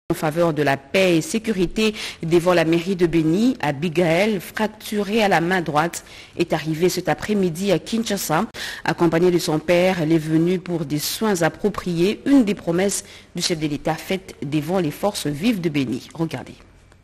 En faveur de la paix et sécurité devant la mairie de Beni, Abigail, fracturée à la main droite, est arrivée cet après-midi à Kinshasa. Accompagnée de son père, elle est venue pour des soins appropriés, une des promesses du chef de l'État faites devant les forces vives de Beni. Regardez.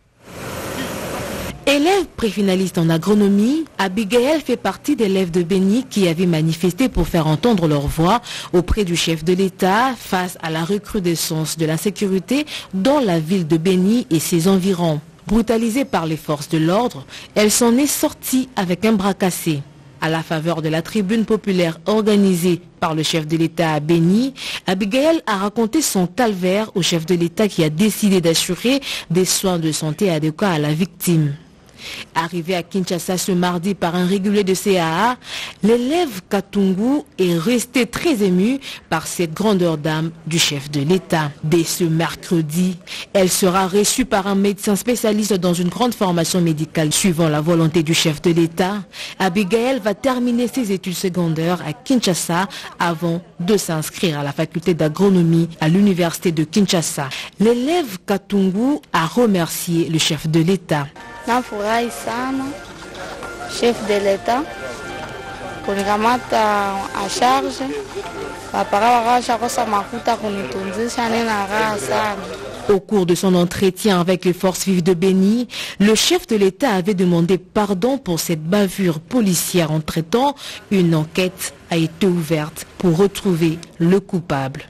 Élève préfinaliste en agronomie, Abigail fait partie des élèves de Beni qui avaient manifesté pour faire entendre leur voix auprès du chef de l'État face à la recrudescence de l'insécurité dans la ville de Beni et ses environs. Brutalisée par les forces de l'ordre, elle s'en est sortie avec un bras cassé. À la faveur de la tribune populaire organisée par le chef de l'État à Beni, Abigail a raconté son calvaire au chef de l'État qui a décidé d'assurer des soins de santé adéquats à la victime. Arrivé à Kinshasa ce mardi par un régulier de CAA, l'élève Katungu est resté très ému par cette grandeur d'âme du chef de l'État. Dès ce mercredi, elle sera reçue par un médecin spécialiste dans une grande formation médicale. Suivant la volonté du chef de l'État, Abigail va terminer ses études secondaires à Kinshasa avant de s'inscrire à la faculté d'agronomie à l'université de Kinshasa. L'élève Katungu a remercié le chef de l'État. Nafurahi sana chef de l'État kunikamata a charge bapara bakashakosa makuta kunitunzisha nina raha sana. Au cours de son entretien avec les forces vives de Beni, le chef de l'État avait demandé pardon pour cette bavure policière. Entre-temps, une enquête a été ouverte pour retrouver le coupable.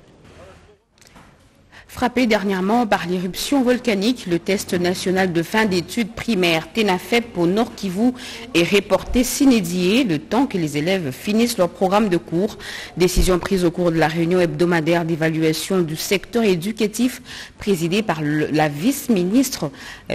Frappé dernièrement par l'éruption volcanique, le test national de fin d'études primaires TENAFEP au Nord Kivu est reporté sine die le temps que les élèves finissent leur programme de cours. Décision prise au cours de la réunion hebdomadaire d'évaluation du secteur éducatif présidée par la vice-ministre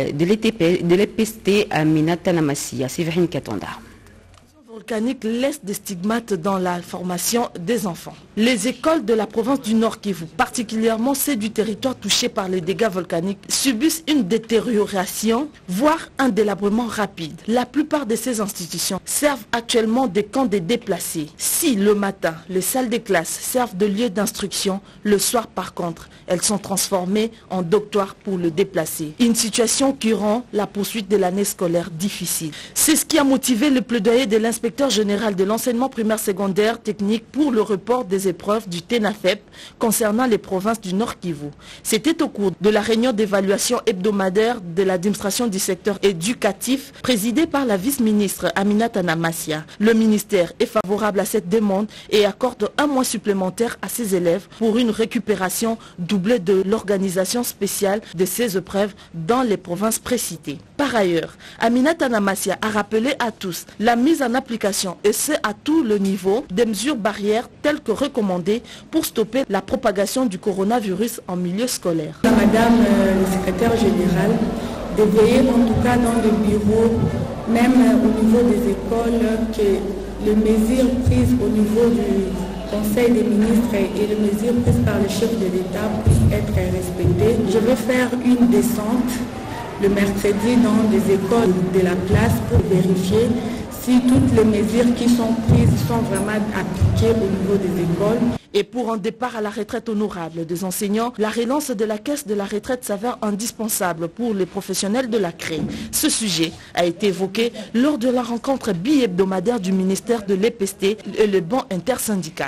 de l'EPST, Aminata Namassia. Séverine Katanda. Volcanique laisse des stigmates dans la formation des enfants. Les écoles de la province du Nord Kivu, particulièrement celles du territoire touché par les dégâts volcaniques, subissent une détérioration, voire un délabrement rapide. La plupart de ces institutions servent actuellement des camps de déplacés. Si le matin, les salles de classe servent de lieu d'instruction, le soir par contre, elles sont transformées en dortoirs pour le déplacé. Une situation qui rend la poursuite de l'année scolaire difficile. C'est ce qui a motivé le plaidoyer de l'inspecteur général de l'enseignement primaire secondaire technique pour le report des épreuves du TENAFEP concernant les provinces du Nord Kivu. C'était au cours de la réunion d'évaluation hebdomadaire de l'administration du secteur éducatif présidée par la vice-ministre Aminata Namassia. Le ministère est favorable à cette demande et accorde un mois supplémentaire à ses élèves pour une récupération doublée de l'organisation spéciale de ces épreuves dans les provinces précitées. Par ailleurs, Aminata Namassia a rappelé à tous la mise en application, et ce à tout le niveau, des mesures barrières telles que recommandées pour stopper la propagation du coronavirus en milieu scolaire. Madame le secrétaire général, de veiller en tout cas dans le bureau, même au niveau des écoles, que les mesures prises au niveau du Conseil des ministres et les mesures prises par le chef de l'État puissent être respectées. Je vais faire une descente le mercredi dans les écoles de la place pour vérifier si toutes les mesures qui sont prises sont vraiment appliquées au niveau des écoles. Et pour un départ à la retraite honorable des enseignants, la relance de la caisse de la retraite s'avère indispensable pour les professionnels de la CRE. Ce sujet a été évoqué lors de la rencontre bi-hebdomadaire du ministère de l'EPST et le banc intersyndical.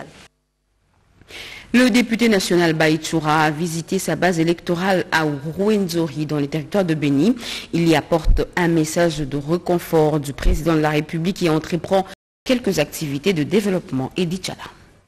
Le député national Baïtchoura a visité sa base électorale à Rwenzori dans le territoire de Beni. Il y apporte un message de réconfort du président de la République et entreprend quelques activités de développement. Edith Chala.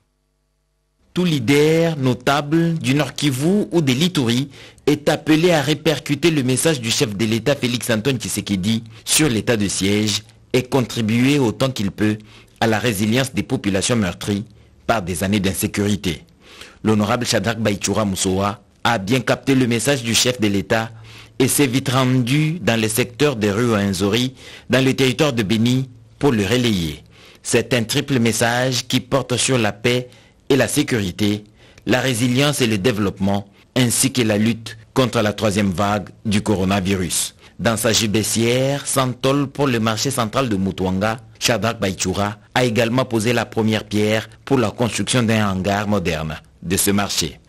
Tout leader notable du Nord Kivu ou de l'Ituri est appelé à répercuter le message du chef de l'État Félix-Antoine Tshisekedi sur l'état de siège et contribuer autant qu'il peut à la résilience des populations meurtries par des années d'insécurité. L'honorable Shadrach Baïtchoura Moussoa a bien capté le message du chef de l'État et s'est vite rendu dans le secteur de Rwenzori, dans le territoire de Beni, pour le relayer. C'est un triple message qui porte sur la paix et la sécurité, la résilience et le développement, ainsi que la lutte contre la troisième vague du coronavirus. Dans sa gibecière, Santol pour le marché central de Mutwanga, Shadrach Baïtchoura a également posé la première pierre pour la construction d'un hangar moderne de ce marché.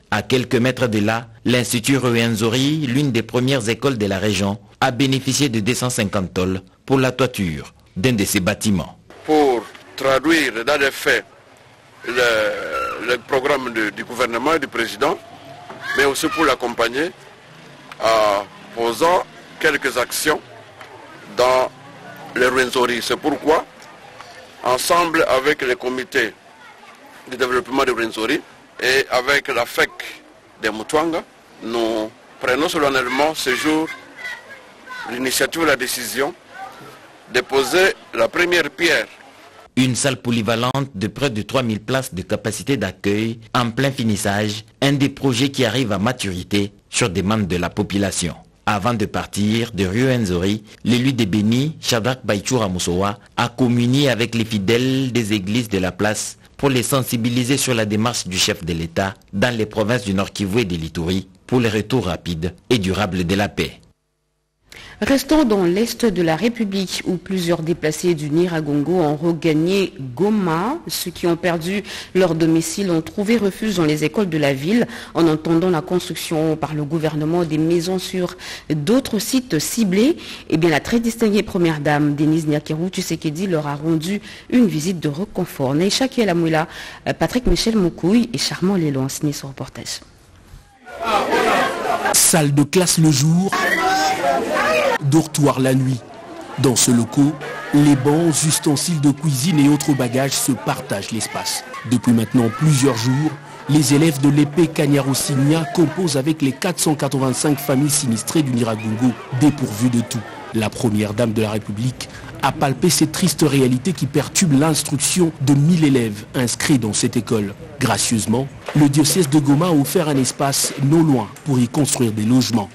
À quelques mètres de là, l'Institut Ruwenzori, l'une des premières écoles de la région, a bénéficié de 250 tôles pour la toiture d'un de ses bâtiments. Pour traduire dans les faits le programme du gouvernement et du président, mais aussi pour l'accompagner en posant quelques actions dans les Ruwenzori. C'est pourquoi, ensemble avec les comités de développement de Ruwenzori et avec la FEC des Mutwanga, nous prenons solennellement ce jour l'initiative et la décision de poser la première pierre. Une salle polyvalente de près de 3000 places de capacité d'accueil en plein finissage, un des projets qui arrive à maturité sur demande de la population. Avant de partir de Ruwenzori, l'élu de Béni, Shadrach Baïchoura Moussowa, a communié avec les fidèles des églises de la place pour les sensibiliser sur la démarche du chef de l'État dans les provinces du Nord Kivu et de l'Ituri pour le retour rapide et durable de la paix. Restons dans l'est de la République où plusieurs déplacés du Nyiragongo ont regagné Goma. Ceux qui ont perdu leur domicile ont trouvé refuge dans les écoles de la ville en entendant la construction par le gouvernement des maisons sur d'autres sites ciblés. Eh bien, la très distinguée première dame Denise Nyakeru Tshisekedi leur a rendu une visite de reconfort. Neisha Kielamouila, Patrick Michel Moukouille et Charmant Lélo ont signé ce reportage. Salle de classe le jour, dortoir la nuit. Dans ce locaux, les bancs, ustensiles de cuisine et autres bagages se partagent l'espace. Depuis maintenant plusieurs jours, les élèves de l'épée Kanyarosinia composent avec les 485 familles sinistrées du Nyiragongo, dépourvues de tout. La première dame de la République a palpé cette triste réalité qui perturbe l'instruction de 1000 élèves inscrits dans cette école. Gracieusement, le diocèse de Goma a offert un espace non loin pour y construire des logements.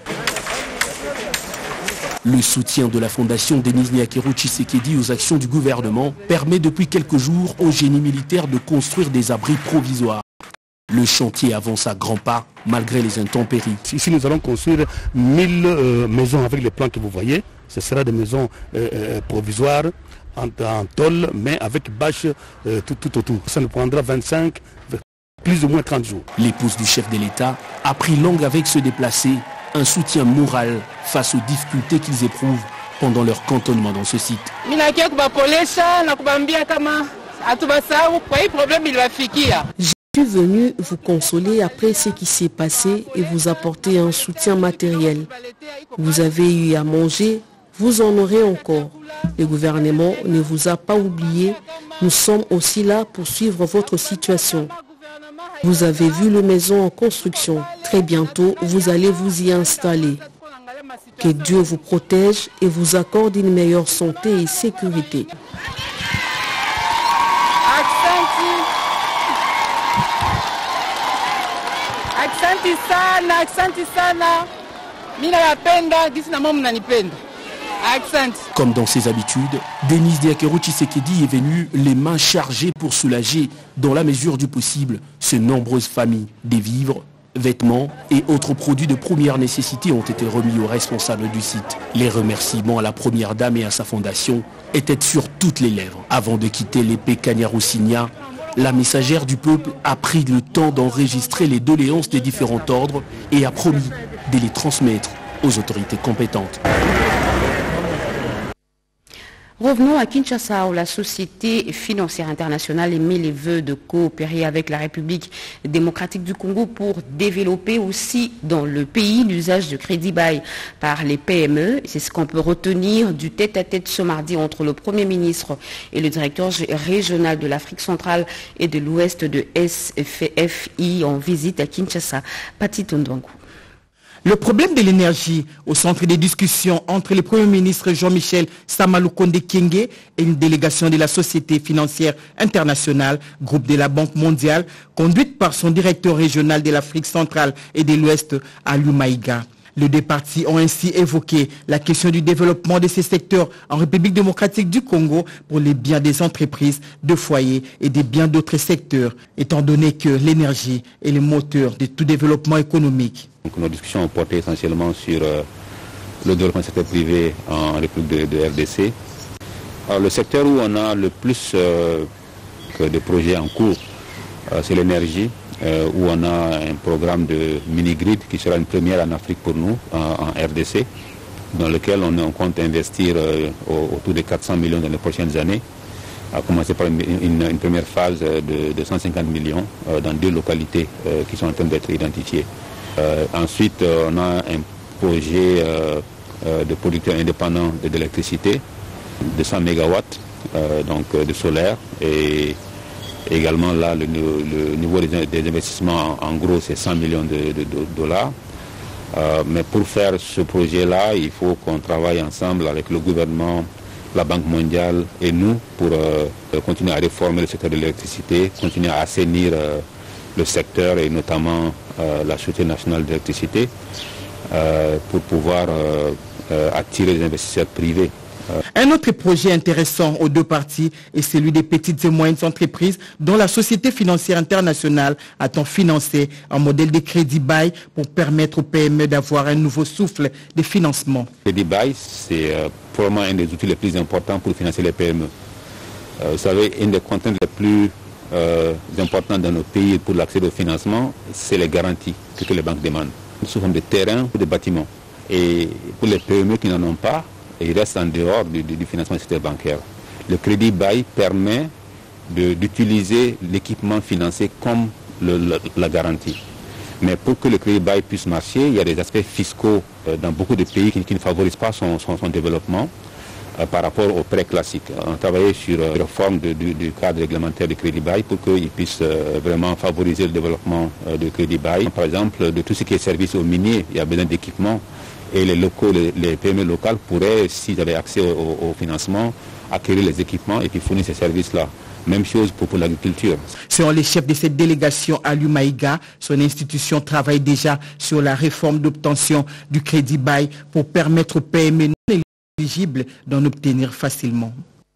Le soutien de la fondation Denise Nyakeru Tshisekedi aux actions du gouvernement permet depuis quelques jours au génie militaire de construire des abris provisoires. Le chantier avance à grands pas malgré les intempéries. Ici nous allons construire 1000 maisons avec les plans que vous voyez. Ce sera des maisons provisoires en tôle mais avec bâche tout autour. Ça nous prendra 25, plus ou moins 30 jours. L'épouse du chef de l'État a pris langue avec ce déplacé, un soutien moral face aux difficultés qu'ils éprouvent pendant leur cantonnement dans ce site. Je suis venu vous consoler après ce qui s'est passé et vous apporter un soutien matériel. Vous avez eu à manger, vous en aurez encore. Le gouvernement ne vous a pas oublié. Nous sommes aussi là pour suivre votre situation. Vous avez vu les maisons en construction. Très bientôt, vous allez vous y installer. Que Dieu vous protège et vous accorde une meilleure santé et sécurité. Comme dans ses habitudes, Denise Nyakeru Tshisekedi est venue les mains chargées pour soulager, dans la mesure du possible, ces nombreuses familles. Des vivres, vêtements et autres produits de première nécessité ont été remis aux responsables du site. Les remerciements à la première dame et à sa fondation étaient sur toutes les lèvres. Avant de quitter l'épée Kanyarosinia, la messagère du peuple a pris le temps d'enregistrer les doléances des différents ordres et a promis de les transmettre aux autorités compétentes. Revenons à Kinshasa où la Société financière internationale émet les vœux de coopérer avec la République démocratique du Congo pour développer aussi dans le pays l'usage de crédit bail par les PME. C'est ce qu'on peut retenir du tête-à-tête ce mardi entre le Premier ministre et le directeur régional de l'Afrique centrale et de l'Ouest de SFFI en visite à Kinshasa. Pati Tondwangu. Le problème de l'énergie au centre des discussions entre le Premier ministre Jean-Michel Samaloukonde Kyenge et une délégation de la Société financière internationale, groupe de la Banque mondiale, conduite par son directeur régional de l'Afrique centrale et de l'Ouest, Aliou Maïga. Les deux parties ont ainsi évoqué la question du développement de ces secteurs en République démocratique du Congo pour les biens des entreprises, de foyers et des biens d'autres secteurs, étant donné que l'énergie est le moteur de tout développement économique. Donc, nos discussions ont porté essentiellement sur le développement du secteur privé en République de RDC. Alors, le secteur où on a le plus de projets en cours c'est l'énergie, où on a un programme de mini-grid qui sera une première en Afrique pour nous, en RDC, dans lequel on compte investir autour de 400 millions dans les prochaines années, à commencer par une première phase de 150 millions dans 2 localités qui sont en train d'être identifiées. Ensuite, on a un projet de producteurs indépendants d'électricité de 100 MW, donc de solaire, et également là le niveau des investissements en gros c'est 100 millions de dollars. Mais pour faire ce projet-là, il faut qu'on travaille ensemble avec le gouvernement, la Banque mondiale et nous pour continuer à réformer le secteur de l'électricité, continuer à assainir le secteur et notamment la Société nationale d'électricité pour pouvoir attirer les investisseurs privés. Un autre projet intéressant aux 2 parties est celui des petites et moyennes entreprises dont la Société financière internationale attend financer un modèle de crédit bail pour permettre aux PME d'avoir un nouveau souffle de financement. Le crédit bail, c'est probablement un des outils les plus importants pour financer les PME. Vous savez, une des contraintes les plus importantes dans nos pays pour l'accès au financement, c'est les garanties que les banques demandent, sous forme de terrain ou de bâtiments. Et pour les PME qui n'en ont pas, ils restent en dehors du financement du secteur bancaire. Le crédit bail permet d'utiliser l'équipement financier comme la garantie. Mais pour que le crédit bail puisse marcher, il y a des aspects fiscaux dans beaucoup de pays qui ne favorisent pas son développement par rapport aux prêts classiques. On a travaillé sur la réforme du cadre réglementaire du crédit bail pour qu'il puisse vraiment favoriser le développement du crédit bail. Par exemple, de tout ce qui est service aux miniers, il y a besoin d'équipements. Et les PME locales pourraient, s'ils avaient accès au financement, acquérir les équipements et puis fournir ces services-là. Même chose pour l'agriculture. Selon les chefs de cette délégation à l'Umaïga, son institution travaille déjà sur la réforme d'obtention du crédit bail pour permettre aux PME non éligibles d'en obtenir facilement.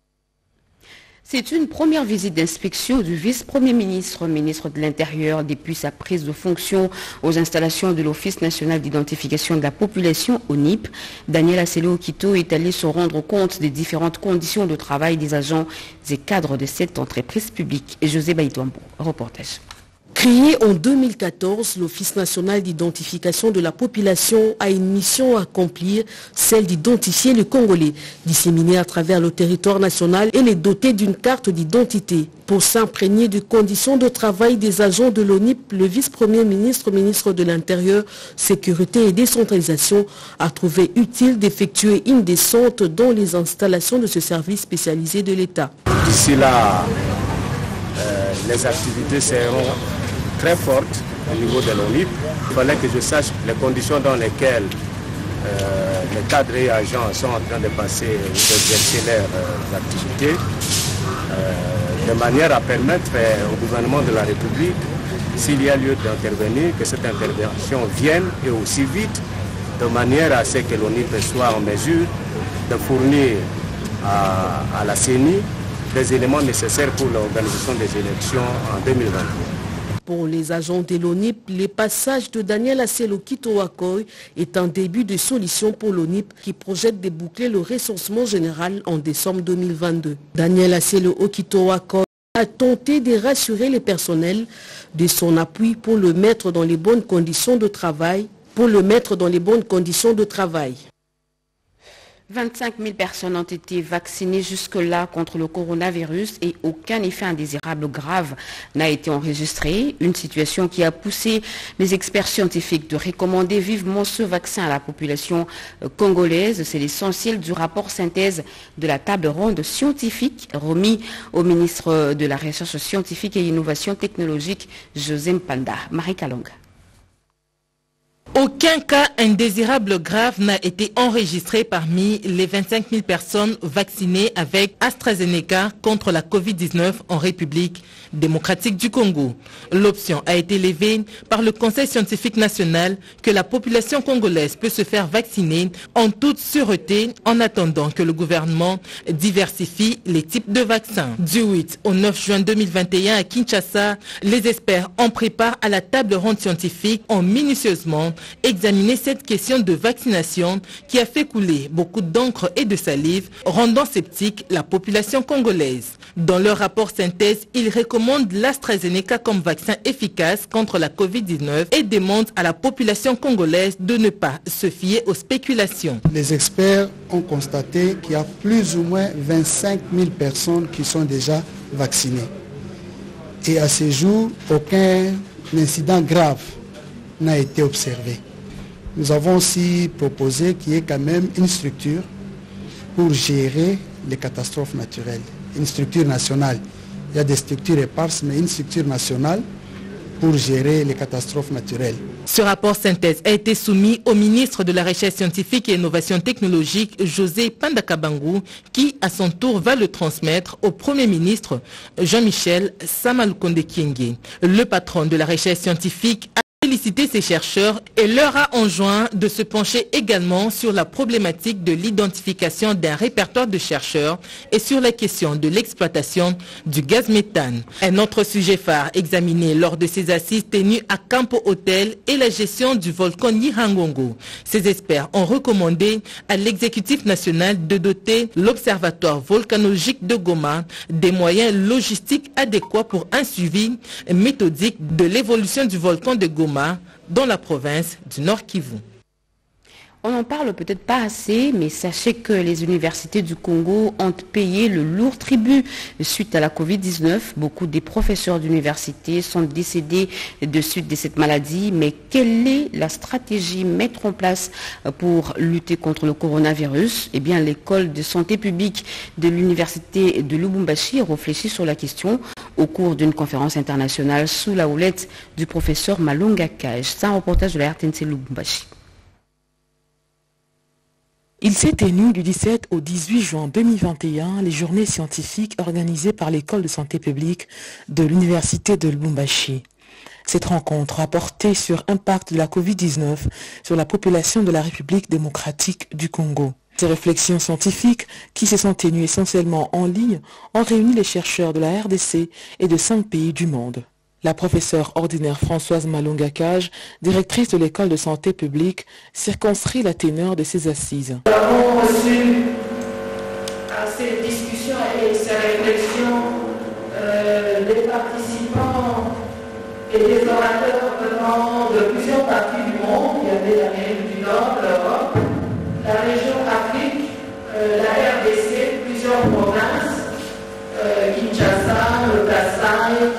C'est une première visite d'inspection du vice-premier ministre, ministre de l'Intérieur, depuis sa prise de fonction aux installations de l'Office national d'identification de la population, ONIP. Daniel Asselo-Okito est allé se rendre compte des différentes conditions de travail des agents et cadres de cette entreprise publique. Et José Baïtouambo, reportage. Créé en 2014, l'Office national d'identification de la population a une mission à accomplir, celle d'identifier les Congolais, disséminés à travers le territoire national et les doter d'une carte d'identité. Pour s'imprégner des conditions de travail des agents de l'ONIP, le vice-premier ministre, ministre de l'Intérieur, Sécurité et Décentralisation, a trouvé utile d'effectuer une descente dans les installations de ce service spécialisé de l'État. D'ici là, les activités seront très fortes au niveau de l'ONIP. Il fallait que je sache les conditions dans lesquelles les cadres et agents sont en train de passer ou d'exercer leurs activités, de manière à permettre au gouvernement de la République, s'il y a lieu d'intervenir, que cette intervention vienne et aussi vite, de manière à ce que l'ONIP soit en mesure de fournir à la CENI des éléments nécessaires pour l'organisation des élections en 2022. Pour les agents de l'ONIP, les passages de Daniel Asselo-Okito Akoy est un début de solution pour l'ONIP qui projette de boucler le recensement général en décembre 2022. Daniel Asselo-Okito Akoy a tenté de rassurer les personnels de son appui pour le mettre dans les bonnes conditions de travail. 25 000 personnes ont été vaccinées jusque-là contre le coronavirus et aucun effet indésirable grave n'a été enregistré. Une situation qui a poussé les experts scientifiques de recommander vivement ce vaccin à la population congolaise. C'est l'essentiel du rapport synthèse de la table ronde scientifique remis au ministre de la Recherche scientifique et Innovation technologique, José Mpanda. Marie Kalonga. Aucun cas indésirable grave n'a été enregistré parmi les 25 000 personnes vaccinées avec AstraZeneca contre la Covid-19 en République démocratique du Congo. L'option a été levée par le Conseil scientifique national que la population congolaise peut se faire vacciner en toute sûreté en attendant que le gouvernement diversifie les types de vaccins. Du 8 au 9 juin 2021 à Kinshasa, les experts en préparent à la table ronde scientifique ont minutieusement examiné cette question de vaccination qui a fait couler beaucoup d'encre et de salive, rendant sceptique la population congolaise. Dans leur rapport synthèse, ils recommandent l'AstraZeneca comme vaccin efficace contre la Covid-19 et demandent à la population congolaise de ne pas se fier aux spéculations. Les experts ont constaté qu'il y a plus ou moins 25 000 personnes qui sont déjà vaccinées. Et à ce jour, aucun incident grave n'a été observé. Nous avons aussi proposé qu'il y ait quand même une structure pour gérer les catastrophes naturelles. Une structure nationale. Il y a des structures éparses, mais une structure nationale pour gérer les catastrophes naturelles. Ce rapport synthèse a été soumis au ministre de la Recherche scientifique et Innovation technologique, José Pandakabangu, qui à son tour va le transmettre au Premier ministre Jean-Michel Samalukonde Kyenge. Le patron de la recherche scientifique a félicité ces chercheurs et leur a enjoint de se pencher également sur la problématique de l'identification d'un répertoire de chercheurs et sur la question de l'exploitation du gaz méthane. Un autre sujet phare examiné lors de ces assises tenues à Campo Hotel est la gestion du volcan Nyiragongo. Ces experts ont recommandé à l'exécutif national de doter l'observatoire volcanologique de Goma des moyens logistiques adéquats pour un suivi méthodique de l'évolution du volcan de Goma dans la province du Nord Kivu. On n'en parle peut-être pas assez, mais sachez que les universités du Congo ont payé le lourd tribut suite à la Covid-19. Beaucoup des professeurs d'université sont décédés de suite de cette maladie. Mais quelle est la stratégie mettre en place pour lutter contre le coronavirus? Eh bien, l'école de santé publique de l'université de Lubumbashi réfléchit sur la question au cours d'une conférence internationale sous la houlette du professeur Malonga Kaj. C'est un reportage de la RTNC Lubumbashi. Il s'est tenu du 17 au 18 juin 2021 les journées scientifiques organisées par l'école de santé publique de l'université de Lubumbashi. Cette rencontre a porté sur l'impact de la Covid-19 sur la population de la République démocratique du Congo. Ces réflexions scientifiques, qui se sont tenues essentiellement en ligne, ont réuni les chercheurs de la RDC et de 5 pays du monde. La professeure ordinaire Françoise Malonga Kaj, directrice de l'école de santé publique, circonscrit la teneur de ces assises. Nous avons reçu à ces discussions et ces réflexions des participants et des orateurs venant de plusieurs parties du monde. Il y avait l'Amérique du Nord, l'Europe, la région Afrique, la RDC, plusieurs provinces, Kinshasa, le Kasaï,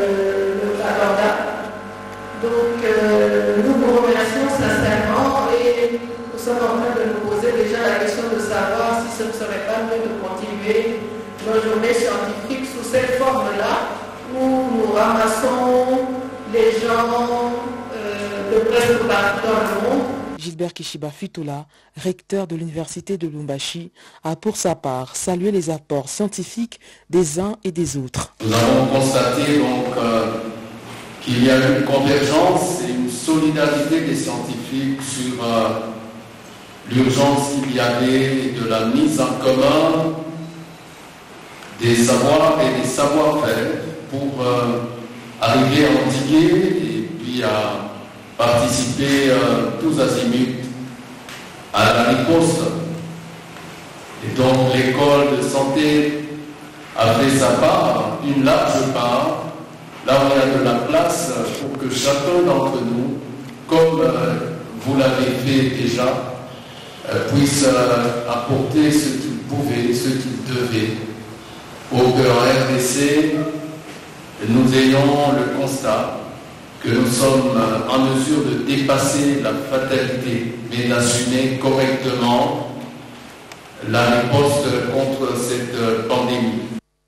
donc nous vous remercions sincèrement et nous sommes en train de nous poser déjà la question de savoir si ce ne serait pas mieux de continuer nos journées scientifiques sous cette forme-là où nous ramassons les gens de presque partout dans le monde. Gilbert Kishiba Fitoula, recteur de l'université de Lubumbashi, a pour sa part salué les apports scientifiques des uns et des autres. Nous avons constaté donc qu'il y a une convergence et une solidarité des scientifiques sur l'urgence qu'il y avait de la mise en commun des savoirs et des savoir-faire pour arriver à endiguer et puis à participer tous azimuts à la riposte. Et donc l'école de santé a fait sa part, une large part. Là, on a de la place pour que chacun d'entre nous, comme vous l'avez fait déjà, puisse apporter ce qu'il pouvait, ce qu'il devait, pour qu'en RDC, nous ayons le constat que nous sommes en mesure de dépasser la fatalité, mais d'assumer correctement la riposte contre cette pandémie.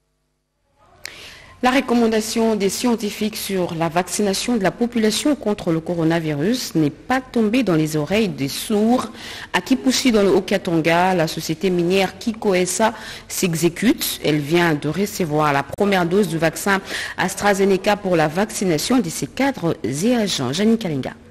La recommandation des scientifiques sur la vaccination de la population contre le coronavirus n'est pas tombée dans les oreilles des sourds. À Kipushi, dans le Haut-Katanga, la société minière Kikoesa s'exécute. Elle vient de recevoir la première dose du vaccin AstraZeneca pour la vaccination de ses cadres et agents. Janine Kalinga.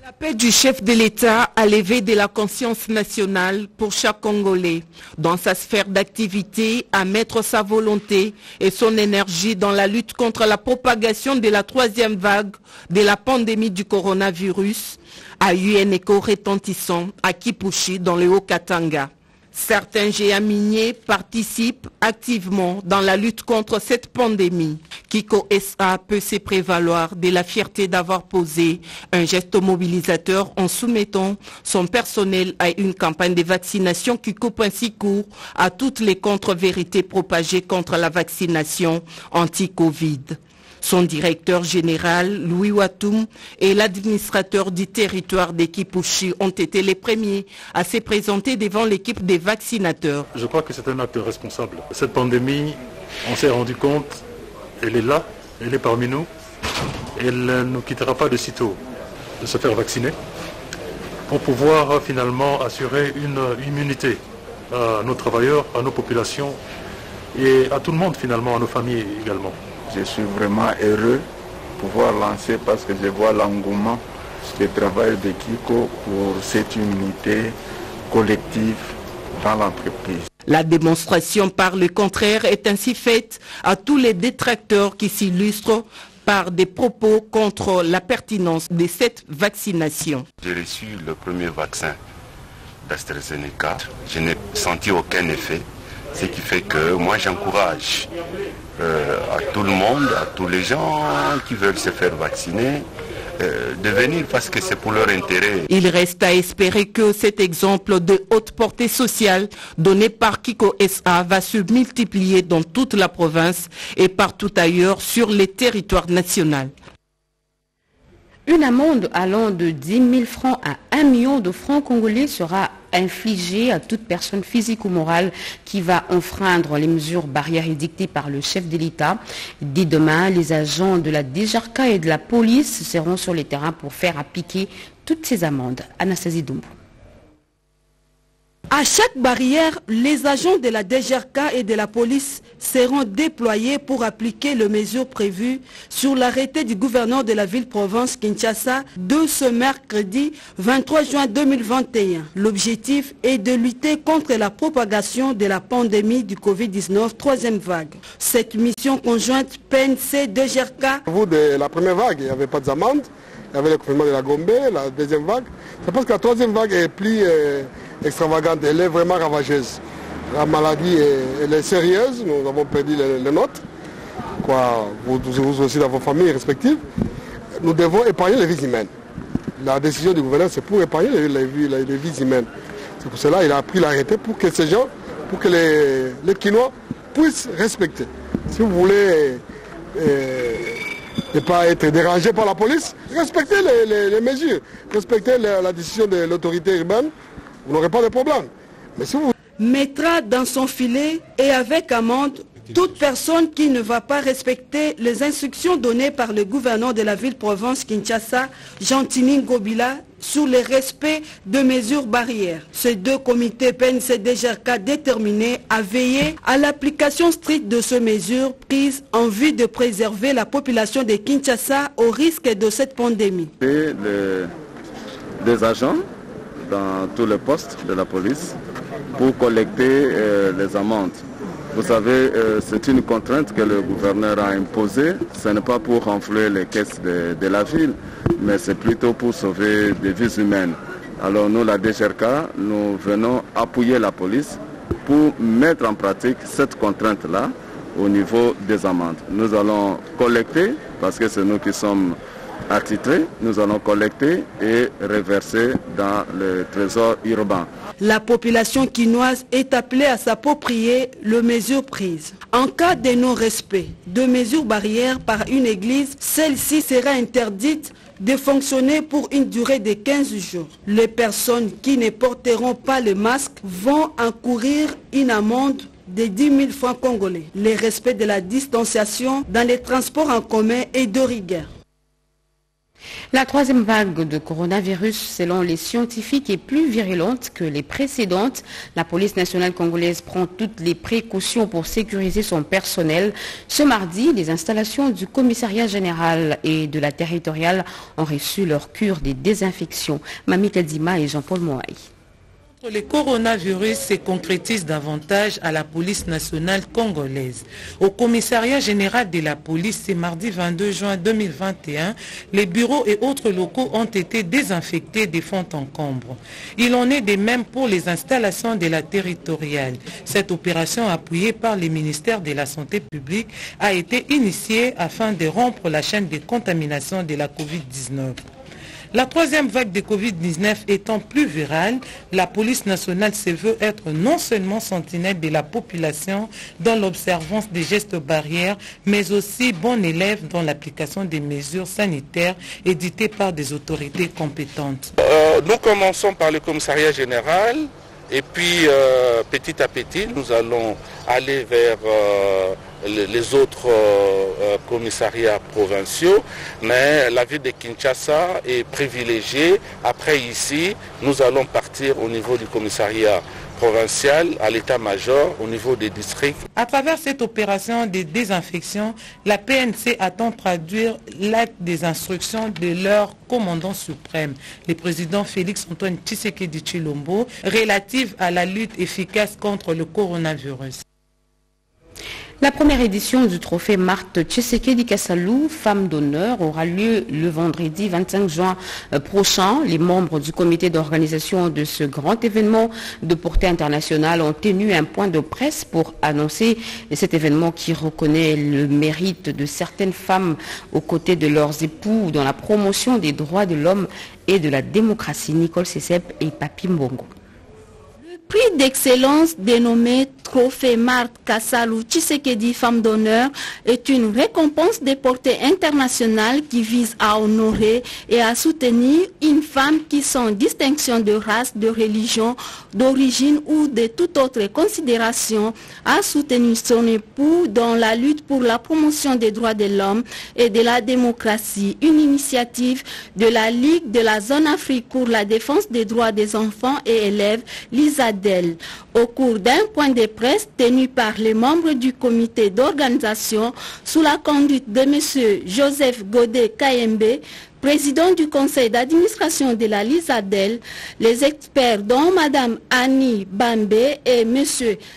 L'appel du chef de l'État à l'éveil de la conscience nationale pour chaque Congolais, dans sa sphère d'activité, à mettre sa volonté et son énergie dans la lutte contre la propagation de la troisième vague de la pandémie du coronavirus, a eu un écho retentissant à Kipushi dans le Haut-Katanga. Certains géants miniers participent activement dans la lutte contre cette pandémie. Kiko SA peut se prévaloir de la fierté d'avoir posé un geste mobilisateur en soumettant son personnel à une campagne de vaccination qui coupe ainsi court à toutes les contre-vérités propagées contre la vaccination anti-Covid. Son directeur général, Louis Watoum, et l'administrateur du territoire de Kipushi ont été les premiers à se présenter devant l'équipe des vaccinateurs. Je crois que c'est un acte responsable. Cette pandémie, on s'est rendu compte, elle est là, elle est parmi nous. Elle ne nous quittera pas de sitôt de se faire vacciner pour pouvoir finalement assurer une immunité à nos travailleurs, à nos populations et à tout le monde finalement, à nos familles également. Je suis vraiment heureux de pouvoir lancer parce que je vois l'engouement du travail de Kiko pour cette unité collective dans l'entreprise. La démonstration par le contraire est ainsi faite à tous les détracteurs qui s'illustrent par des propos contre la pertinence de cette vaccination. J'ai reçu le premier vaccin d'AstraZeneca. Je n'ai senti aucun effet. Ce qui fait que moi j'encourage à tout le monde, à tous les gens qui veulent se faire vacciner, de venir parce que c'est pour leur intérêt. Il reste à espérer que cet exemple de haute portée sociale donné par Kiko SA va se multiplier dans toute la province et partout ailleurs sur les territoires nationaux. Une amende allant de 10 000 francs à 1 million de francs congolais sera infligée à toute personne physique ou morale qui va enfreindre les mesures barrières édictées par le chef de l'État. Dès demain, les agents de la DGRK et de la police seront sur les terrains pour faire appliquer toutes ces amendes. Anastasie Doumbou. À chaque barrière, les agents de la DGRK et de la police seront déployés pour appliquer les mesures prévues sur l'arrêté du gouverneur de la ville-province Kinshasa de ce mercredi 23 juin 2021. L'objectif est de lutter contre la propagation de la pandémie du Covid-19 troisième vague. Cette mission conjointe PNC-DGRK. Au bout de la première vague, il n'y avait pas d'amende. Il y avait le confinement de la Gombe, la deuxième vague. C'est parce que la troisième vague est plus extravagante, elle est vraiment ravageuse. La maladie elle est sérieuse, nous avons perdu les nôtres, vous aussi dans vos familles respectives. Nous devons épargner les vies humaines. La décision du gouverneur, c'est pour épargner les vies humaines. C'est pour cela qu'il a pris l'arrêté pour que ces gens, pour que les Kinois puissent respecter. Si vous voulez ne pas être dérangé par la police, respectez les mesures, respectez la décision de l'autorité urbaine, vous n'aurez pas de problème. Mais si vous... Mettra dans son filet et avec amende toute personne qui ne va pas respecter les instructions données par le gouverneur de la ville-province Kinshasa, Jean-Tini Ngobila, sur le respect de mesures barrières. Ces deux comités PNC-DGRK déterminés à veiller à l'application stricte de ces mesures prises en vue de préserver la population de Kinshasa au risque de cette pandémie. Des agents dans tous les postes de la police pour collecter les amendes. Vous savez, c'est une contrainte que le gouverneur a imposée. Ce n'est pas pour renflouer les caisses de la ville, mais c'est plutôt pour sauver des vies humaines. Alors nous, la DGRK, nous venons appuyer la police pour mettre en pratique cette contrainte-là au niveau des amendes. Nous allons collecter, parce que c'est nous qui sommes attitrés, nous allons collecter et reverser dans le trésor urbain. La population quinoise est appelée à s'approprier les mesures prises. En cas de non-respect de mesures barrières par une église, celle-ci sera interdite de fonctionner pour une durée de 15 jours. Les personnes qui ne porteront pas le masque vont encourir une amende de 10 000 francs congolais. Le respect de la distanciation dans les transports en commun est de rigueur. La troisième vague de coronavirus, selon les scientifiques, est plus virulente que les précédentes. La police nationale congolaise prend toutes les précautions pour sécuriser son personnel. Ce mardi, les installations du commissariat général et de la territoriale ont reçu leur cure des désinfections. Mami Kadima et Jean-Paul Moaï. Le coronavirus se concrétise davantage à la police nationale congolaise. Au commissariat général de la police, ce mardi 22 juin 2021, les bureaux et autres locaux ont été désinfectés de fond en comble. Il en est de même pour les installations de la territoriale. Cette opération appuyée par le ministère de la Santé publique a été initiée afin de rompre la chaîne de contamination de la COVID-19. La troisième vague de Covid-19 étant plus virale, la police nationale se veut être non seulement sentinelle de la population dans l'observance des gestes barrières, mais aussi bon élève dans l'application des mesures sanitaires éditées par des autorités compétentes. Nous commençons par le commissariat général et puis petit à petit nous allons aller vers les autres commissariats provinciaux, mais la ville de Kinshasa est privilégiée. Après ici, nous allons partir au niveau du commissariat provincial, à l'état-major, au niveau des districts. À travers cette opération de désinfection, la PNC attend traduire l'acte des instructions de leur commandant suprême, le président Félix Antoine Tshisekedi Tshilombo, relative à la lutte efficace contre le coronavirus. La première édition du trophée Marthe Tshisekedi Kassalou, femme d'honneur, aura lieu le vendredi 25 juin prochain. Les membres du comité d'organisation de ce grand événement de portée internationale ont tenu un point de presse pour annoncer cet événement qui reconnaît le mérite de certaines femmes aux côtés de leurs époux dans la promotion des droits de l'homme et de la démocratie. Nicole Sesep et Papi Mbongo. Prix d'excellence dénommé Trophée Marthe Kassalou Tshisekedi Femme d'honneur est une récompense de portée internationale qui vise à honorer et à soutenir une femme qui, sans distinction de race, de religion, d'origine ou de toute autre considération, a soutenu son époux dans la lutte pour la promotion des droits de l'homme et de la démocratie. Une initiative de la Ligue de la zone Afrique pour la défense des droits des enfants et élèves, l'ISADEL. Au cours d'un point de presse tenu par les membres du comité d'organisation sous la conduite de M. Joseph Godet Kayembe, président du conseil d'administration de la LISADEL, les experts dont Mme Annie Bambé et M.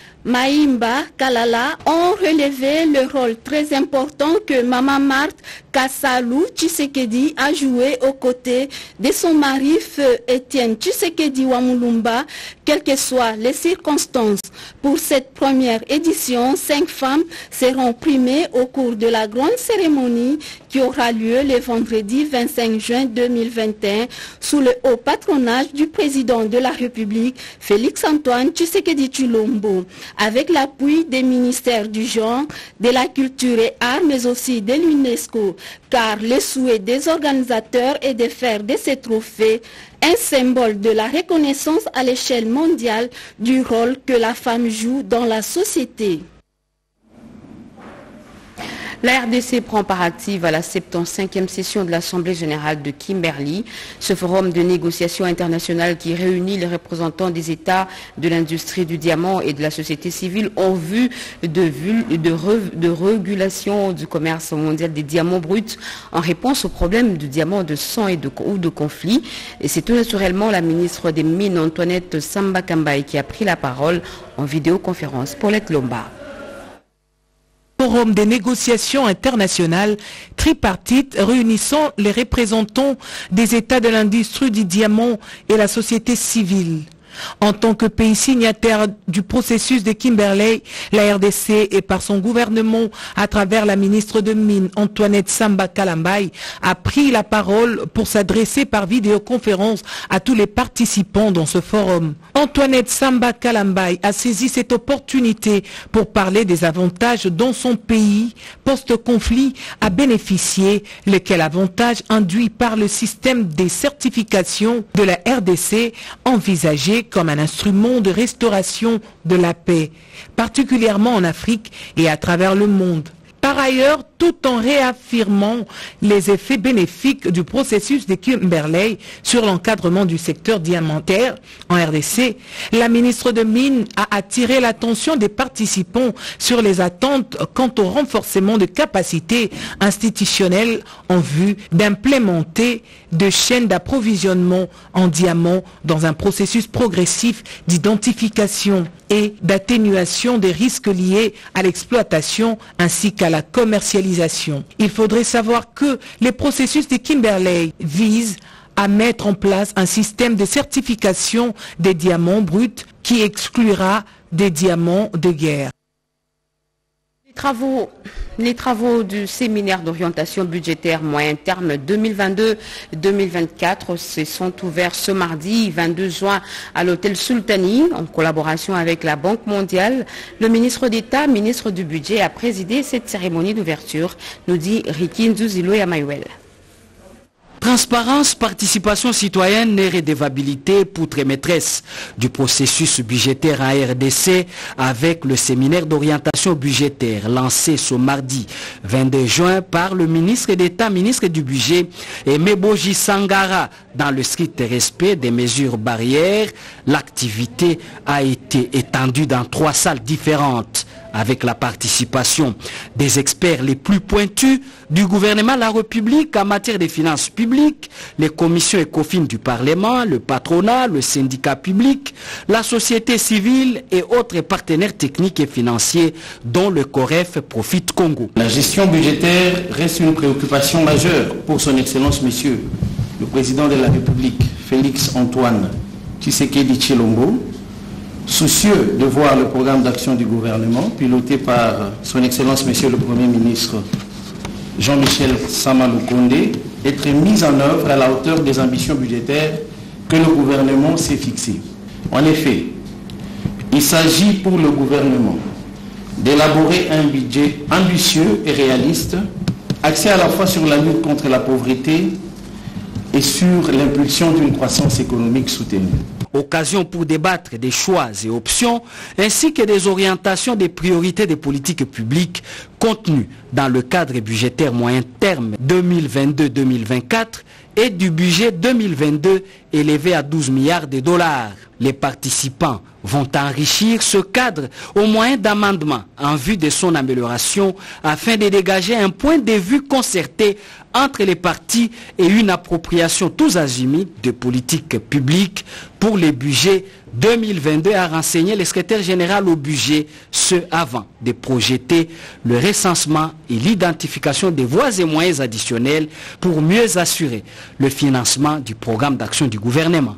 Maïmba Kalala ont relevé le rôle très important que Maman Marthe Kassalou Tshisekedi a joué aux côtés de son mari Feu Étienne Tshisekedi Wamulumba, quelles que soient les circonstances. Pour cette première édition, 5 femmes seront primées au cours de la grande cérémonie qui aura lieu le vendredi 25 juin 2021 sous le haut patronage du président de la République, Félix Antoine Tshisekedi Tshilombo, avec l'appui des ministères du genre, de la culture et arts, mais aussi de l'UNESCO, car le souhait des organisateurs est de faire de ces trophées un symbole de la reconnaissance à l'échelle mondiale du rôle que la femme joue dans la société. La RDC prend part active à la 75e session de l'Assemblée générale de Kimberley. Ce forum de négociation internationale qui réunit les représentants des États, de l'industrie du diamant et de la société civile en vue de régulation du commerce mondial des diamants bruts en réponse aux problèmes de diamants de sang ou de conflit. Et c'est tout naturellement la ministre des Mines, Antoinette Samba Kambaye, qui a pris la parole en vidéoconférence. Paulette Lombard. Forum des négociations internationales tripartite réunissant les représentants des États de l'industrie du diamant et la société civile. En tant que pays signataire du processus de Kimberley, la RDC et par son gouvernement, à travers la ministre de Mines, Antoinette Samba Kalambaye, a pris la parole pour s'adresser par vidéoconférence à tous les participants dans ce forum. Antoinette Samba Kalambaye a saisi cette opportunité pour parler des avantages dont son pays, post-conflit, a bénéficié, lesquels avantages induits par le système des certifications de la RDC envisagé comme un instrument de restauration de la paix, particulièrement en Afrique et à travers le monde. Par ailleurs, tout en réaffirmant les effets bénéfiques du processus de Kimberley sur l'encadrement du secteur diamantaire en RDC. La ministre de Mines a attiré l'attention des participants sur les attentes quant au renforcement de capacités institutionnelles en vue d'implémenter des chaînes d'approvisionnement en diamants dans un processus progressif d'identification et d'atténuation des risques liés à l'exploitation ainsi qu'à la commercialisation. Il faudrait savoir que les processus de Kimberley visent à mettre en place un système de certification des diamants bruts qui exclura des diamants de guerre. Les travaux du séminaire d'orientation budgétaire moyen terme 2022-2024 se sont ouverts ce mardi 22 juin à l'hôtel Sultani en collaboration avec la Banque mondiale. Le ministre d'État, ministre du Budget, a présidé cette cérémonie d'ouverture, nous dit Riki Nzuzilo Yamayuel. Transparence, participation citoyenne et redevabilité, poutre maîtresse du processus budgétaire en RDC avec le séminaire d'orientation budgétaire lancé ce mardi 22 juin par le ministre d'État, ministre du Budget et Meboji Sangara. Dans le strict respect des mesures barrières, l'activité a été étendue dans 3 salles différentes avec la participation des experts les plus pointus du gouvernement de la République en matière des finances publiques, les commissions ECOFIN du Parlement, le patronat, le syndicat public, la société civile et autres partenaires techniques et financiers dont le COREF profite Congo. La gestion budgétaire reste une préoccupation majeure pour son Excellence Monsieur, le Président de la République, Félix Antoine Tshisekedi Tshilombo, soucieux de voir le programme d'action du gouvernement, piloté par son Excellence Monsieur le Premier ministre Jean-Michel Sama-Lukonde, être mis en œuvre à la hauteur des ambitions budgétaires que le gouvernement s'est fixées. En effet, il s'agit pour le gouvernement d'élaborer un budget ambitieux et réaliste, axé à la fois sur la lutte contre la pauvreté et sur l'impulsion d'une croissance économique soutenue. Occasion pour débattre des choix et options, ainsi que des orientations des priorités des politiques publiques contenues dans le cadre budgétaire moyen terme 2022-2024 et du budget 2022 élevé à 12 milliards de dollars. Les participants vont enrichir ce cadre au moyen d'amendements en vue de son amélioration afin de dégager un point de vue concerté entre les partis et une appropriation tous azimuts de politiques publiques pour les budgets 2022, a renseigné le secrétaire général au budget, ce avant de projeter le recensement et l'identification des voies et moyens additionnels pour mieux assurer le financement du programme d'action du gouvernement.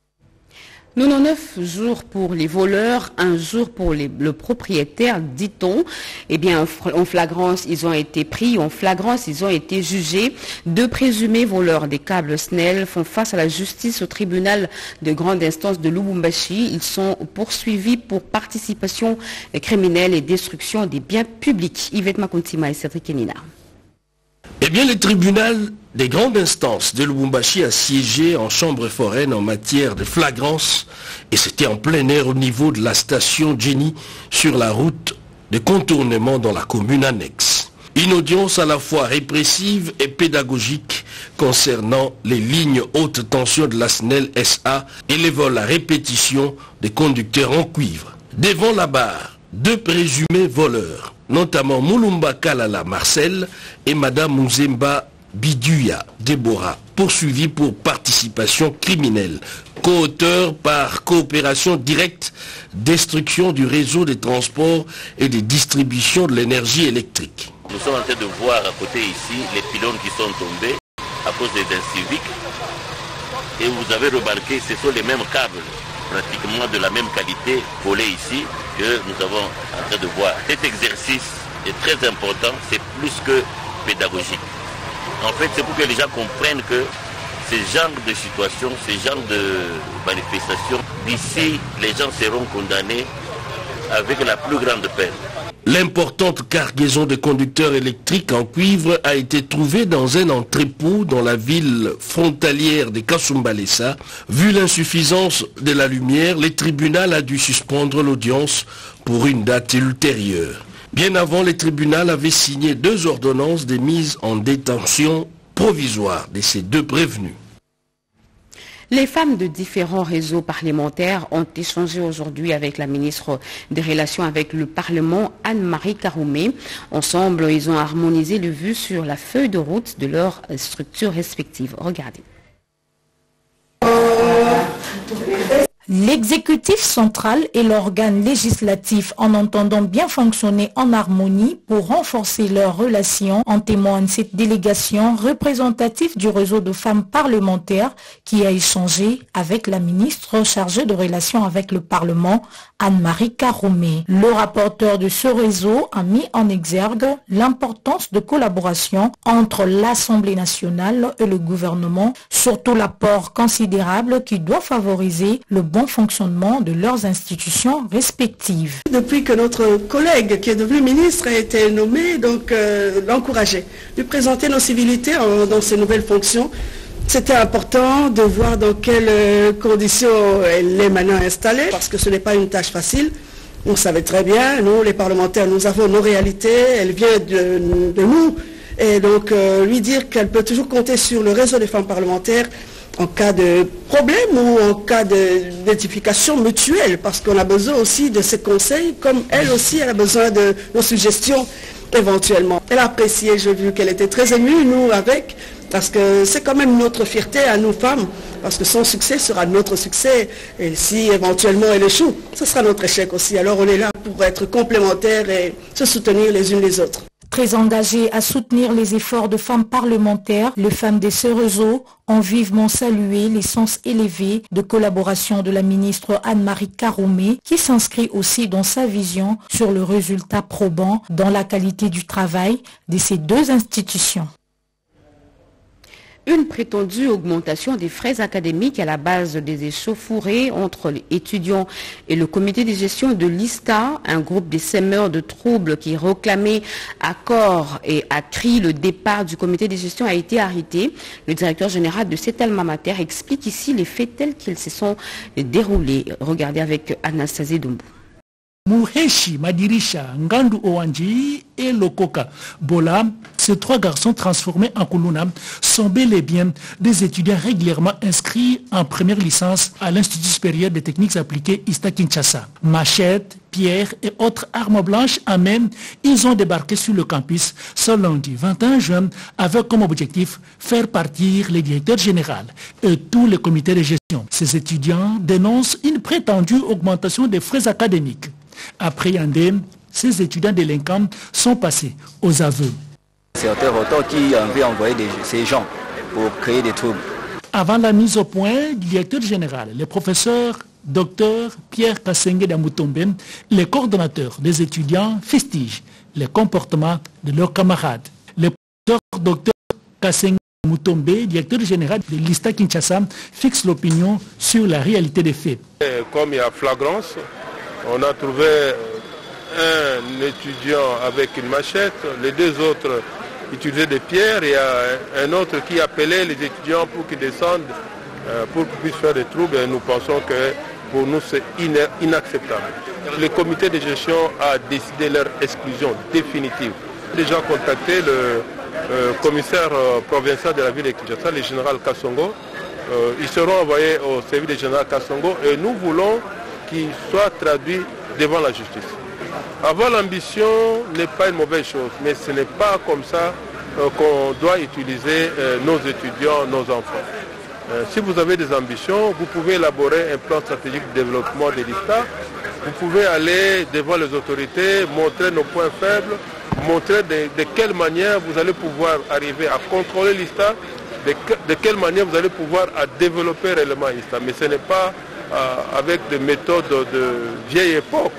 99 jours pour les voleurs, 1 jour pour le propriétaire, dit-on. Eh bien, en flagrance, ils ont été pris, en flagrance, ils ont été jugés. 2 présumés voleurs des câbles SNEL font face à la justice au tribunal de grande instance de Lubumbashi. Ils sont poursuivis pour participation criminelle et destruction des biens publics. Yvette Makontima et Cédric Kenina. Eh bien, le tribunal des grandes instances de Lubumbashi a siégé en chambre foraine en matière de flagrance et c'était en plein air au niveau de la station Jenny sur la route de contournement dans la commune annexe. Une audience à la fois répressive et pédagogique concernant les lignes haute tension de la SNEL SA et les vols à répétition des conducteurs en cuivre. Devant la barre, 2 présumés voleurs, notamment Mulumba Kalala Marcel et Madame Muzemba Biduya Déborah, poursuivis pour participation criminelle, co-auteur par coopération directe, destruction du réseau des transports et de distribution de l'énergie électrique. Nous sommes en train de voir à côté ici les pylônes qui sont tombés à cause d'un civique. Et vous avez remarqué, ce sont les mêmes câbles, pratiquement de la même qualité, volés ici, que nous avons en train de voir. Cet exercice est très important, c'est plus que pédagogique. En fait, c'est pour que les gens comprennent que ces genres de situations, ces genres de manifestations, d'ici, les gens seront condamnés avec la plus grande peine. L'importante cargaison de conducteurs électriques en cuivre a été trouvée dans un entrepôt dans la ville frontalière de Kasumbalesa. Vu l'insuffisance de la lumière, le tribunal a dû suspendre l'audience pour une date ultérieure. Bien avant, les tribunaux avaient signé 2 ordonnances de mise en détention provisoire de ces 2 prévenus. Les femmes de différents réseaux parlementaires ont échangé aujourd'hui avec la ministre des Relations avec le Parlement, Anne-Marie Karoumé. Ensemble, ils ont harmonisé le vu sur la feuille de route de leurs structures respectives. Regardez. L'exécutif central et l'organe législatif, en entendant bien fonctionner en harmonie pour renforcer leurs relations, en témoigne cette délégation représentative du réseau de femmes parlementaires qui a échangé avec la ministre chargée de relations avec le Parlement, Anne-Marie Karoumé. Le rapporteur de ce réseau a mis en exergue l'importance de collaboration entre l'Assemblée nationale et le gouvernement, surtout l'apport considérable qui doit favoriser le bon fonctionnement de leurs institutions respectives. Depuis que notre collègue qui est devenu ministre a été nommé, donc l'encourager, lui présenter nos civilités dans ses nouvelles fonctions. C'était important de voir dans quelles conditions elle est maintenant installée, parce que ce n'est pas une tâche facile. On savait très bien, nous les parlementaires, nous avons nos réalités, elle vient de nous, et donc lui dire qu'elle peut toujours compter sur le réseau des femmes parlementaires en cas de problème ou en cas d'édification mutuelle, parce qu'on a besoin aussi de ses conseils, comme elle aussi elle a besoin de nos suggestions éventuellement. Elle a apprécié, j'ai vu qu'elle était très émue, nous avec, parce que c'est quand même notre fierté à nous femmes, parce que son succès sera notre succès, et si éventuellement elle échoue, ce sera notre échec aussi. Alors on est là pour être complémentaires et se soutenir les unes les autres. Très engagées à soutenir les efforts de femmes parlementaires, les femmes de ce réseau ont vivement salué l'essence élevée de collaboration de la ministre Anne-Marie Karoumé, qui s'inscrit aussi dans sa vision sur le résultat probant dans la qualité du travail de ces 2 institutions. Une prétendue augmentation des frais académiques à la base des échauffourées entre les étudiants et le comité de gestion de l'ISTA, un groupe des semeurs de troubles qui réclamait à corps et à cri le départ du comité de gestion a été arrêté. Le directeur général de cet alma mater explique ici les faits tels qu'ils se sont déroulés. Regardez avec Anastasie Doumbou. Muheshi, Madirisha, Ngandu Owanji et Lokoka Bola, ces 3 garçons transformés en Kuluna, sont bel et bien des étudiants régulièrement inscrits en première licence à l'Institut supérieur des techniques appliquées ISTA Kinshasa. Machettes, pierres et autres armes blanches à même, ils ont débarqué sur le campus ce lundi 21 juin avec comme objectif faire partir les directeurs généraux et tous les comités de gestion. Ces étudiants dénoncent une prétendue augmentation des frais académiques. Appréhendés, ces étudiants délinquants sont passés aux aveux. Certains auteurs qui avaient envoyé ces gens pour créer des troubles. Avant la mise au point du directeur général, le professeur Dr Pierre Kasenge Damutombe, les coordonnateurs des étudiants fustigent les comportements de leurs camarades. Le professeur Dr Kasenge Damutombe, directeur général de l'ISTA Kinshasa, fixe l'opinion sur la réalité des faits. Comme il y a flagrance, on a trouvé un étudiant avec une machette, les 2 autres utilisaient des pierres, et il y a un autre qui appelait les étudiants pour qu'ils descendent, pour qu'ils puissent faire des troubles, et nous pensons que pour nous c'est inacceptable. Le comité de gestion a décidé leur exclusion définitive. J'ai déjà contacté le commissaire provincial de la ville de Kinshasa, le général Kassongo. Ils seront envoyés au service du général Kassongo et nous voulons qu'ils soient traduits devant la justice. Avoir l'ambition n'est pas une mauvaise chose, mais ce n'est pas comme ça qu'on doit utiliser nos étudiants, nos enfants. Si vous avez des ambitions, vous pouvez élaborer un plan stratégique de développement de l'ISTA. Vous pouvez aller devant les autorités, montrer nos points faibles, montrer de quelle manière vous allez pouvoir arriver à contrôler l'ISTA, de quelle manière vous allez pouvoir développer réellement l'ISTA. Mais ce n'est pas avec des méthodes de vieille époque.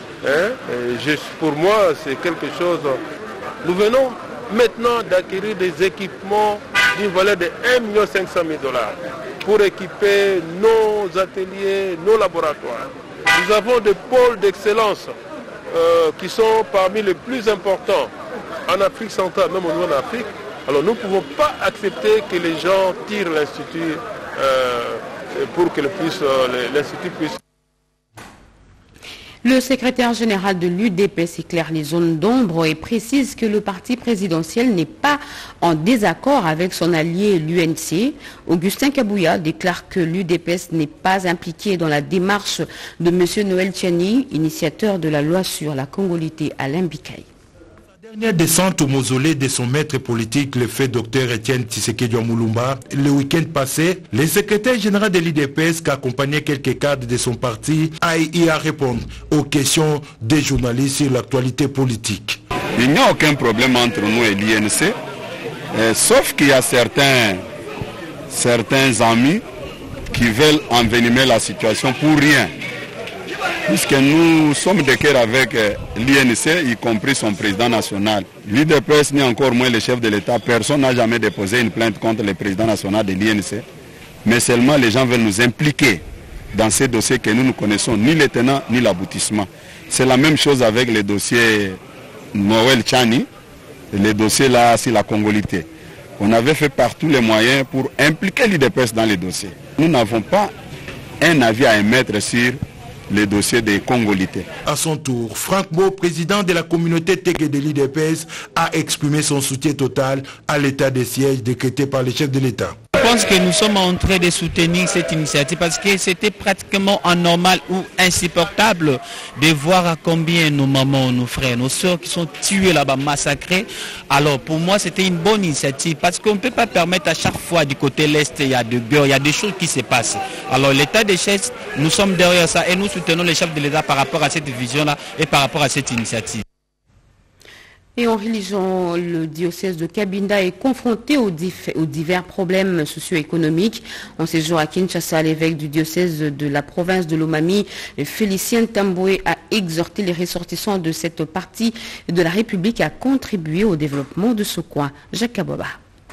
Pour moi, c'est quelque chose... Nous venons maintenant d'acquérir des équipements d'une valeur de 1 500 000 $ pour équiper nos ateliers, nos laboratoires. Nous avons des pôles d'excellence qui sont parmi les plus importants en Afrique centrale, même au niveau d'Afrique. Alors nous ne pouvons pas accepter que les gens tirent l'Institut pour que l'Institut puisse... Le secrétaire général de l'UDPS éclaire les zones d'ombre et précise que le parti présidentiel n'est pas en désaccord avec son allié l'UNC. Augustin Kabouya déclare que l'UDPS n'est pas impliqué dans la démarche de M. Noël Tchani, initiateur de la loi sur la congolité à l'Imbikaï. Dernière descente au mausolée de son maître politique, le fait Dr Etienne Tshisekedi Mulumba, le week-end passé, le secrétaire général de l'UDPS qui accompagnait quelques cadres de son parti a eu à répondre aux questions des journalistes sur l'actualité politique. Il n'y a aucun problème entre nous et l'INC, sauf qu'il y a certains amis qui veulent envenimer la situation pour rien. Puisque nous sommes de cœur avec l'INC, y compris son président national. L'UDPS ni encore moins le chef de l'État. Personne n'a jamais déposé une plainte contre le président national de l'INC. Mais seulement les gens veulent nous impliquer dans ces dossiers que nous ne connaissons ni les tenants ni l'aboutissement. C'est la même chose avec les dossiers Noël Tchani, les dossiers là sur la congolité. On avait fait par tous les moyens pour impliquer l'UDPS dans les dossiers. Nous n'avons pas un avis à émettre sur les dossiers des Congolités. À son tour, Franck Beau, président de la communauté Tégué de l'UDPS, a exprimé son soutien total à l'état de siège décrété par le chef de l'État. Je pense que nous sommes en train de soutenir cette initiative parce que c'était pratiquement anormal ou insupportable de voir à combien nos mamans, nos frères, nos soeurs qui sont tués là-bas, massacrés. Alors pour moi c'était une bonne initiative parce qu'on ne peut pas permettre à chaque fois du côté l'Est, il y a de beurre, il y a des choses qui se passent. Alors l'état des chefs, nous sommes derrière ça et nous soutenons les chefs de l'État par rapport à cette vision-là et par rapport à cette initiative. Et en religion, le diocèse de Cabinda est confronté aux divers problèmes socio-économiques. En séjour à Kinshasa, l'évêque du diocèse de la province de Lomami, Félicien Tamboué, a exhorté les ressortissants de cette partie de la République à contribuer au développement de ce coin. Jacques Kaboba.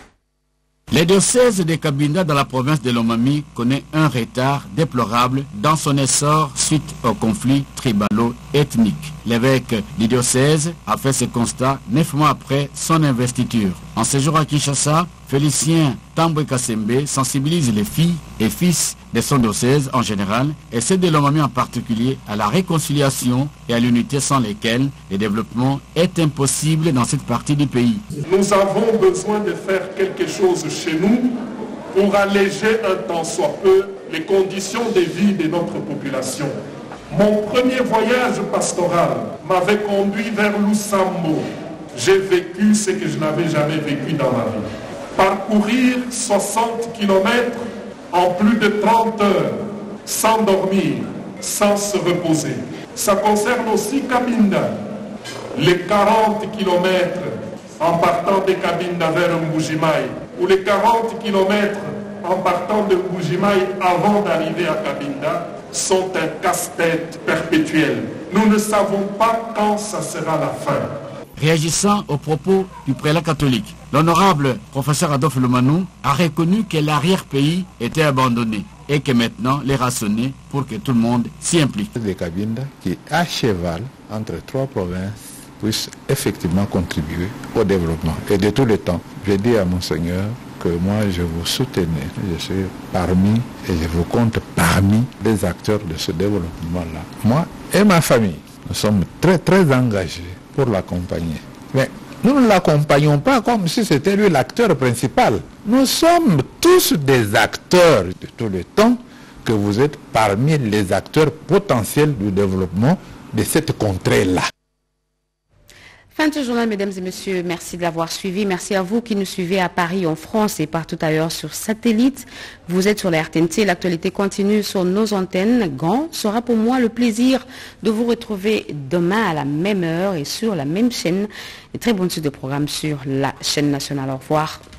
Le diocèse de Cabinda dans la province de Lomami connaît un retard déplorable dans son essor suite au conflit tribalo-ethnique. L'évêque du diocèse a fait ce constat 9 mois après son investiture. En séjour à Kinshasa, Félicien Tamboué Kassembe sensibilise les filles et fils de son diocèse en général et ceux de Lomami en particulier à la réconciliation et à l'unité sans lesquelles le développement est impossible dans cette partie du pays. Nous avons besoin de faire quelque chose chez nous pour alléger un tant soit peu les conditions de vie de notre population. Mon premier voyage pastoral m'avait conduit vers Lusambo. J'ai vécu ce que je n'avais jamais vécu dans ma vie. Parcourir 60 km en plus de 30 heures, sans dormir, sans se reposer. Ça concerne aussi Cabinda. Les 40 km en partant de Cabinda vers Mbujimaï, ou les 40 km en partant de Mbujimaï avant d'arriver à Cabinda, sont un casse-tête perpétuel. Nous ne savons pas quand ça sera la fin. Réagissant aux propos du prélat catholique, l'honorable professeur Adolphe Lemanou a reconnu que l'arrière-pays était abandonné et que maintenant les rationner pour que tout le monde s'y implique. De Cabinda qui est à cheval entre 3 provinces puisse effectivement contribuer au développement. Et de tous les temps, je dis à Monseigneur que moi je vous soutenais, je suis parmi et je vous compte parmi les acteurs de ce développement-là. Moi et ma famille, nous sommes très engagés pour l'accompagner. Mais nous ne l'accompagnons pas comme si c'était lui l'acteur principal. Nous sommes tous des acteurs de tout le temps que vous êtes parmi les acteurs potentiels du développement de cette contrée-là. Fin de ce journal, mesdames et messieurs, merci de l'avoir suivi. Merci à vous qui nous suivez à Paris, en France et partout ailleurs sur satellite. Vous êtes sur la RTNC, l'actualité continue sur nos antennes. Grand sera pour moi le plaisir de vous retrouver demain à la même heure et sur la même chaîne. Et très bonne suite de programme sur la chaîne nationale. Au revoir.